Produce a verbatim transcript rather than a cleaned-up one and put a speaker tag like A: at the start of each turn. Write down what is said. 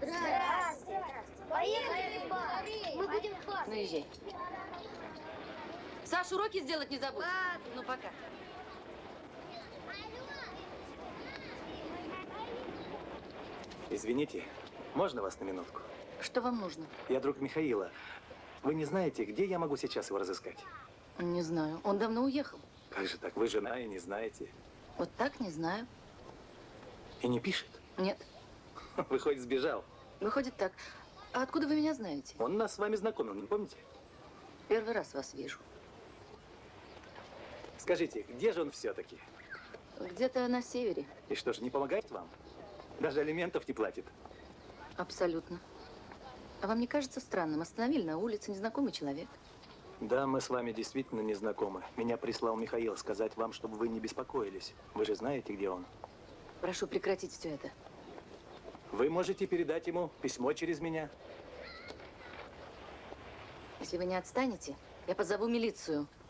A: Здравствуйте. Поехали в бар. Мы будем в бар.
B: Наезжай. Саш, уроки сделать не забудь.
A: Ладно.
B: Ну, пока.
C: Извините, можно вас на минутку?
B: Что вам нужно?
C: Я друг Михаила. Вы не знаете, где я могу сейчас его разыскать?
B: Не знаю. Он давно уехал.
C: Как же так? Вы жена и не знаете.
B: Вот так не знаю.
C: И не пишет?
B: Нет.
C: Выходит, сбежал.
B: Выходит так. А откуда вы меня знаете?
C: Он нас с вами знакомил, не помните?
B: Первый раз вас вижу.
C: Скажите, где же он все-таки?
B: Где-то на севере.
C: И что ж, не помогает вам? Даже алиментов не платит?
B: Абсолютно. А вам не кажется странным? Остановили на улице незнакомый человек.
C: Да, мы с вами действительно не знакомы. Меня прислал Михаил сказать вам, чтобы вы не беспокоились. Вы же знаете, где он.
B: Прошу прекратить все это.
C: Вы можете передать ему письмо через меня.
B: Если вы не отстанете, я позову милицию.